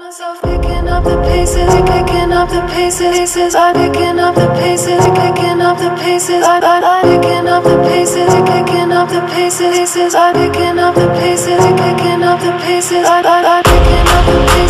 myself picking up the pieces, picking up the pieces, I'm picking up the pieces, picking up the pieces, I'm picking up the pieces, picking up the pieces, I'm picking up the pieces, picking up the pieces, I'm picking up the pieces.